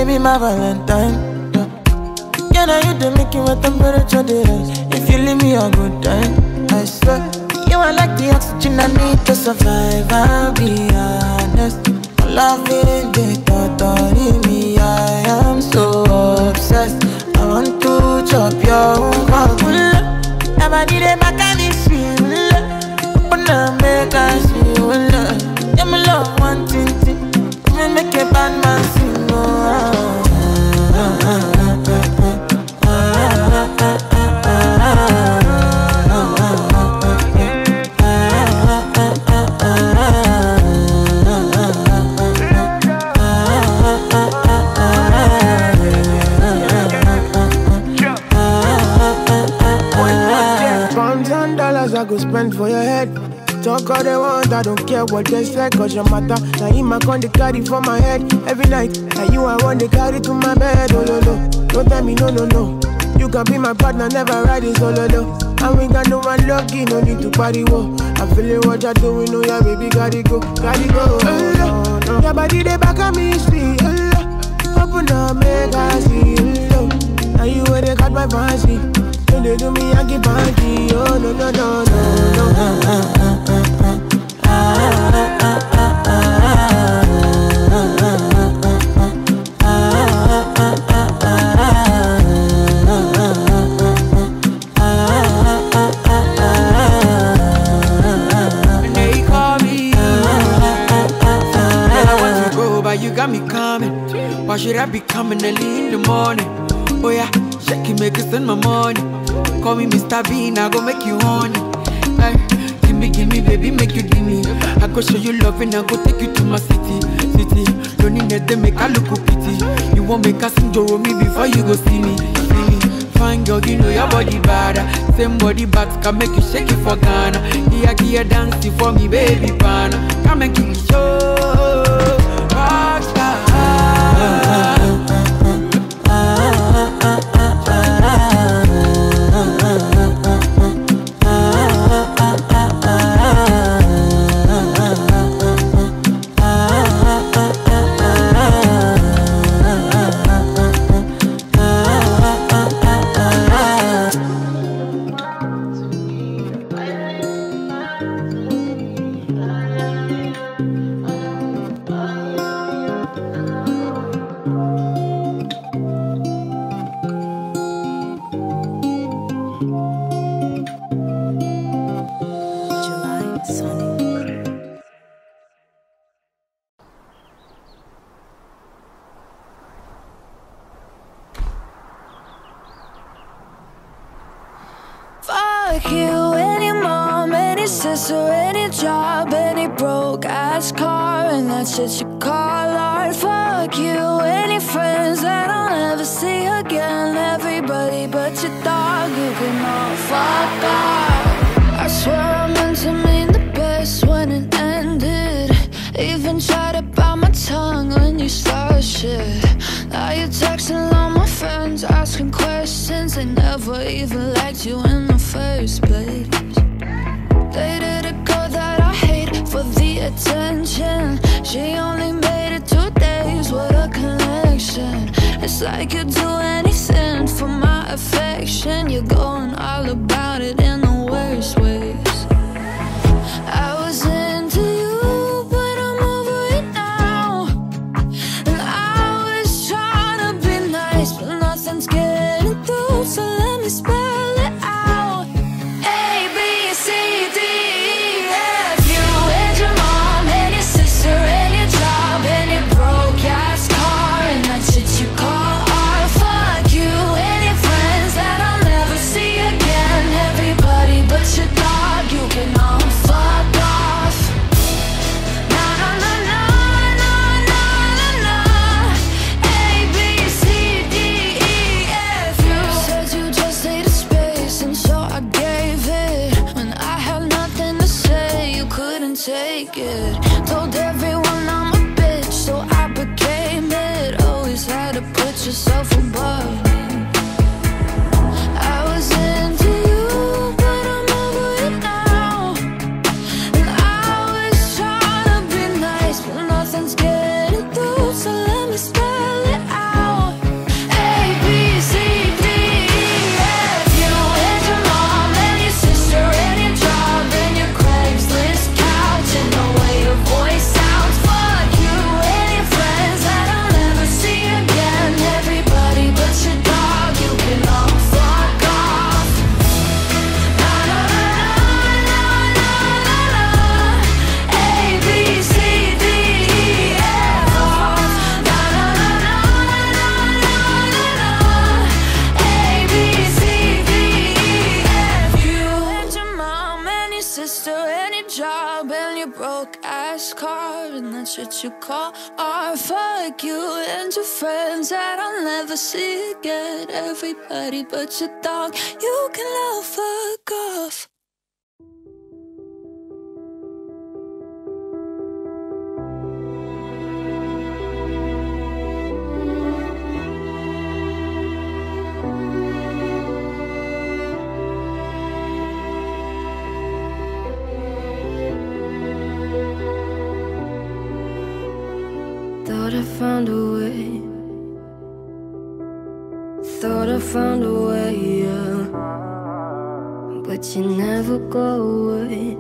be my Valentine. Can I you to make you a temperature rise? If you leave me a good time, I swear you are like the oxygen I need to survive. I'll be honest, loving the thought of me. I am so obsessed. I want to chop your own. Never did it back and it's real. But now make us feel love. Yeah, my love one thing. Me make a bad man sing. I go spend for your head. Talk all they want, I don't care what they say. Cause your matter, now you my con they carry for my head. Every night, now you I want they carry to my bed. Oh no no, don't tell me no no no. You can be my partner, never riding solo though. And we got no one lucky, no need to party whoa. I'm feeling what you're doing, oh yeah baby, gotta go, gotta go. Oh, no. Your body they back at me, sweet. Open up, make I see you. Now you where they got my fancy. When they do me, I give party. Oh no no no no no. And they call me. Girl, I want to go, but you got me coming. Why should I be coming early in the morning? Oh yeah, shake it, make it send my money. Call me Mr. Bean, I go make you honey. Ay, give me, baby, make you give me. I go show you love and I go take you to my city. Don't need that, they make I look pity. You won't make us enjoy me before you go see me. Fine girl, you know your body bad. Same body but can make you shake it for Ghana. Here, dancing for me, baby, pana. Come and give me show. Rockstar. Fuck you, any mom, any sister, any job, any broke ass car, and that shit you call art. Fuck you, any friends that I'll never see again. Everybody but your dog, you can all fuck off. I swear I meant to mean the best when it ended. Even tried to bite my tongue when you started shit. Now you're texting all my friends, asking questions. They never even liked you in the first place. Dated a girl that I hate for the attention. She only made it 2 days, what a connection. It's like you'd do anything for my affection. You're going all about it in the worst ways. I was into you, but I'm over it now. And I was trying to be nice, but nothing's getting through. So let me spell it out. A, B, C, D, E, F. You and your mom, and your sister, and your job, and your broke ass car, and that shit you call art. Fuck you, and your friends that I'll never see again. Everybody but your dog. car, and that's what you call art. Fuck you and your friends that I'll never see again. Everybody but your dog, you can love, fuck off. Thought I found a way. Thought I found a way, yeah. But you never go away.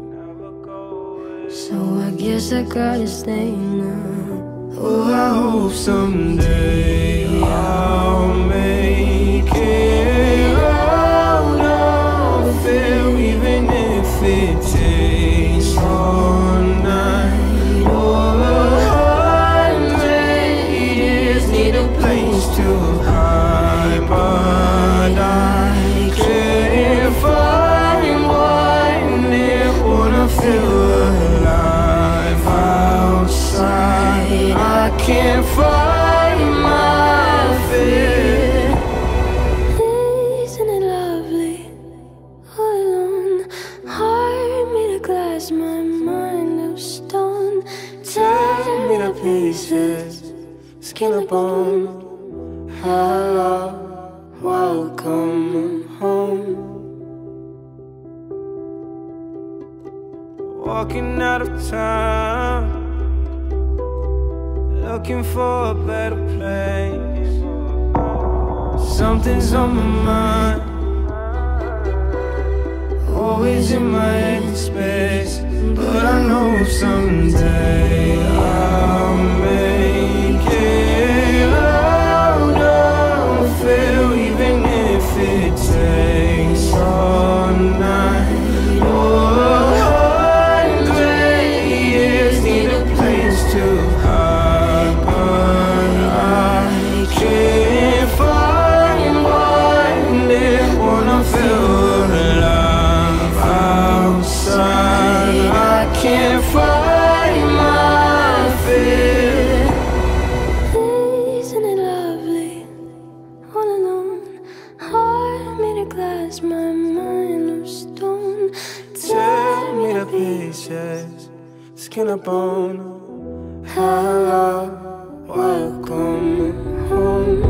So I guess I gotta stay now. Oh, I hope someday I'll make it out of there, even if it takes all night or 100 years. Need a place to hide, but I can't find one there. Wanna feel alive outside. I can't find my fear. Isn't it lovely? All alone. Heart made of glass, my mind of stone. Tear me to pieces, skin and bone. Hello, welcome home. Walking out of town, looking for a better place. Something's on my mind, always in my head space. But I know someday I'll make it out of it, even if it takes all night or 100 years. Need a place to hide, but I can't find one there. Wanna feel alive outside. I can't find my fear. Isn't it lovely? All alone. Heart made of glass, my mind of stone. Tear me to pieces, skin and bone. Hello, welcome home.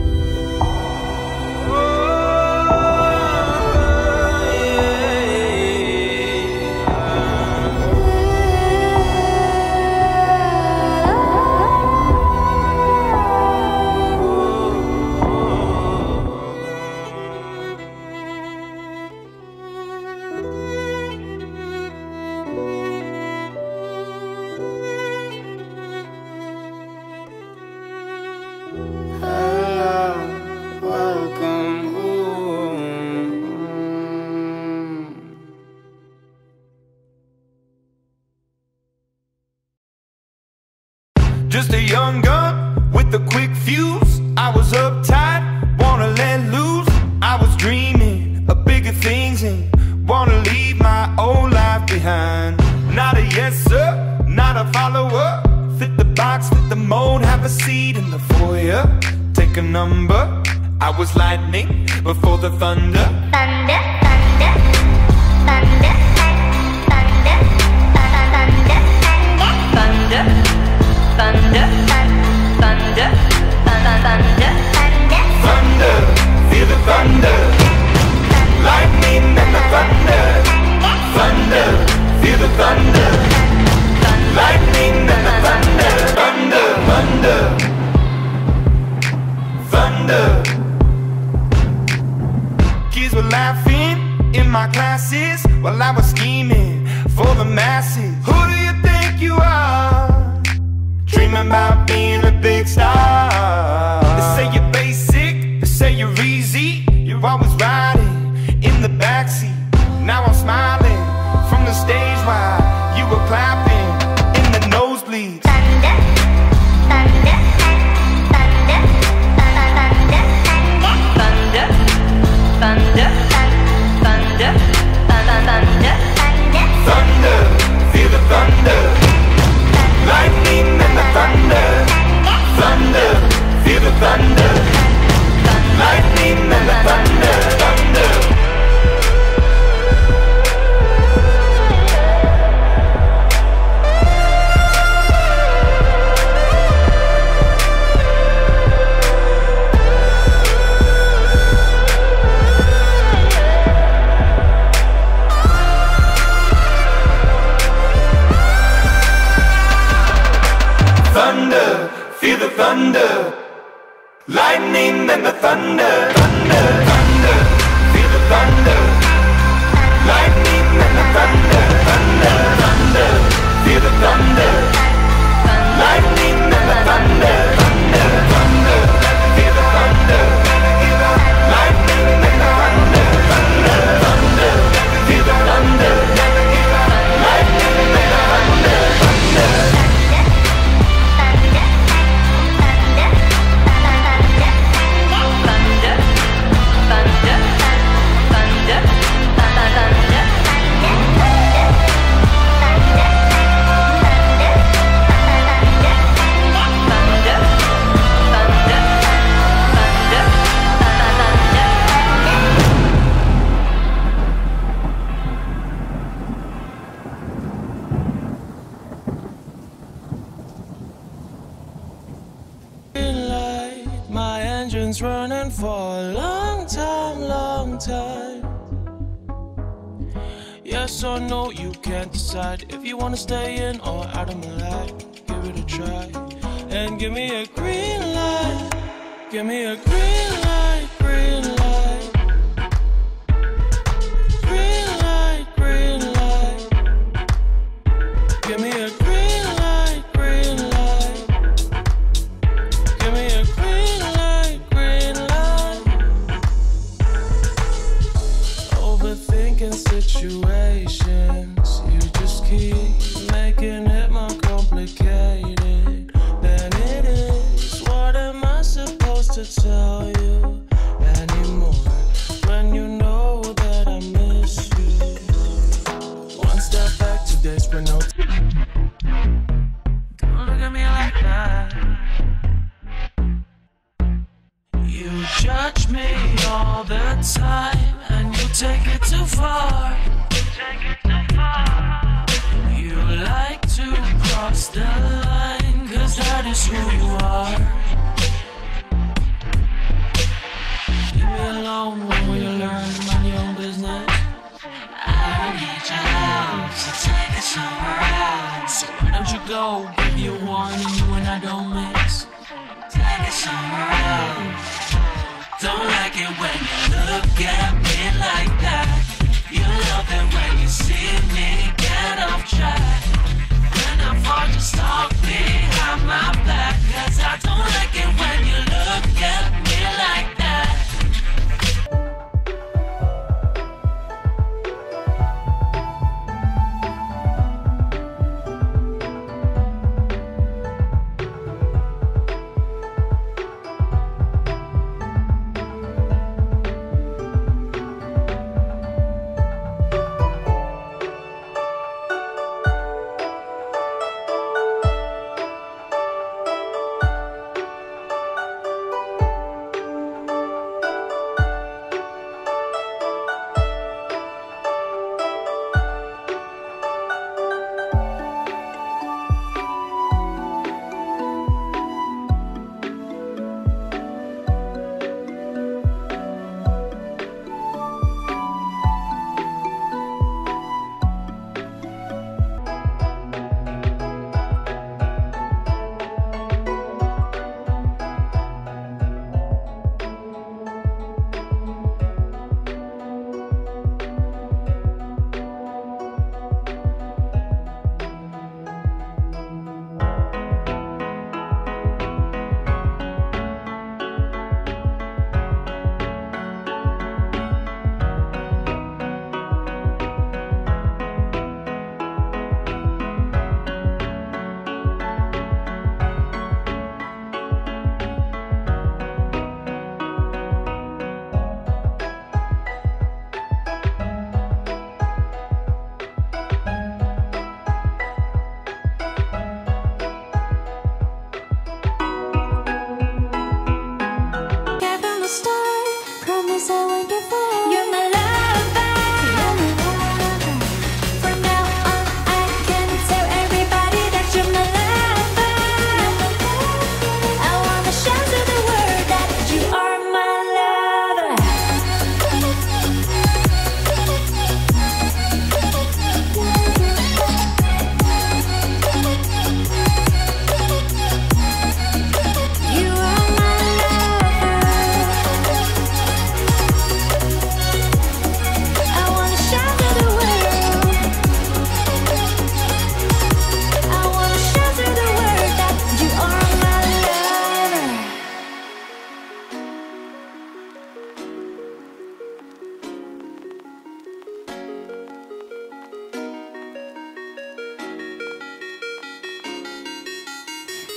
Just a young gun with a quick fuse. I was uptight, wanna let loose. I was dreaming of bigger things and wanna leave my old life behind. Not a yes sir, not a follower. Fit the box, fit the mold, have a seat in the foyer. Take a number. I was lightning before the thunder. Thunder, thunder, thunder, thunder, thunder, thunder, thunder, thunder, thunder, Thunder, feel the thunder. Lightning and the thunder. Thunder, feel the thunder. Lightning and the thunder. Thunder, thunder, thunder. Kids were laughing in my classes while I was scheming for the masses. Who do you think you are? Dreaming about being a big star. They say you're basic, they say you're easy. You're always riding in the backseat. Now I'm smiling from the stage while you were clapping in the nosebleeds. thunder, thunder, thunder, thunder, Thunder, thunder, thunder, thunder, Thunder, feel the thunder. Lightning and the thunder, thunder, thunder. Feel the thunder. Lightning and the thunder, thunder, thunder. Feel the thunder. Lightning and the thunder, thunder, thunder. Feel the thunder. Lightning and the thunder, thunder, thunder. Feel the thunder. Lightning and the thunder, thunder. Running for a long time, long time. Yes or no, you can't decide if you wanna stay in or out of my life. Give it a try and give me a green light. Give me a green light, green light. Green light, green light. Give me a green light, green light. Give me a green light. Overthinking situations, you just keep making it more complicated than it is. What am I supposed to tell you anymore when you know that I miss you? One step back, 2 days for no time. Don't look at me like that. You judge me all the time, and you take it too far. You like to cross the line, 'cause that is who you are. Leave me alone when we learn to mind your own business. I don't need your help, so take it somewhere else. So why don't you go, give you one and you and I don't mix. Take it somewhere else. Don't like it when you look at me like that. You love it when you see me get off track. When I fall, just talk behind my back. 'Cause I don't like it when you look at me like that.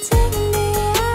take